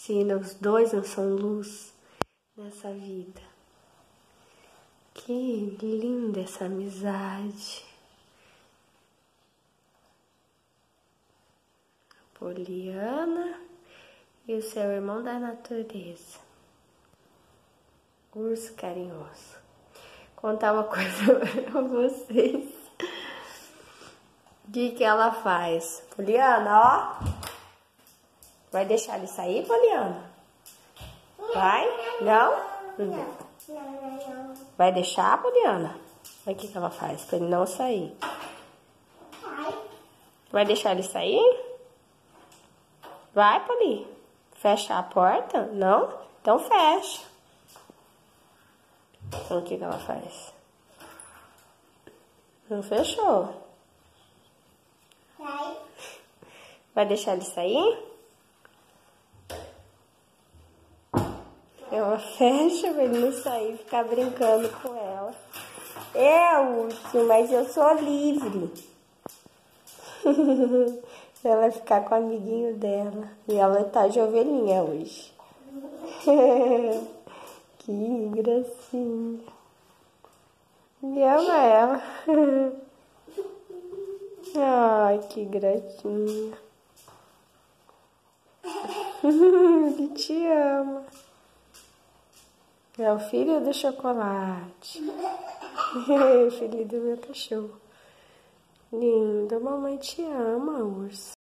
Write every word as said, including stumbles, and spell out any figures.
Se os dois não são luz nessa vida. Que linda essa amizade. Poliana e o seu irmão da natureza. Urso carinhoso. Contar uma coisa pra vocês. O que que ela faz? Poliana, ó. Vai deixar ele sair, Poliana? Vai? Não? Vai deixar, Poliana? Olha o que que ela faz pra ele não sair. Vai deixar ele sair? Vai, Poli. Fecha a porta? Não? Então fecha. Então o que que ela faz? Não fechou. Vai. Vai deixar ele sair? Ela fecha pra ele não sair e ficar brincando com ela. É, urso, mas eu sou livre. Ela vai ficar com o amiguinho dela. E ela tá de ovelhinha hoje. Que gracinha. E ama ela. Ai, que gracinha. Ele te ama. É o filho do chocolate. Filho do meu cachorro. Lindo, mamãe te ama, urso.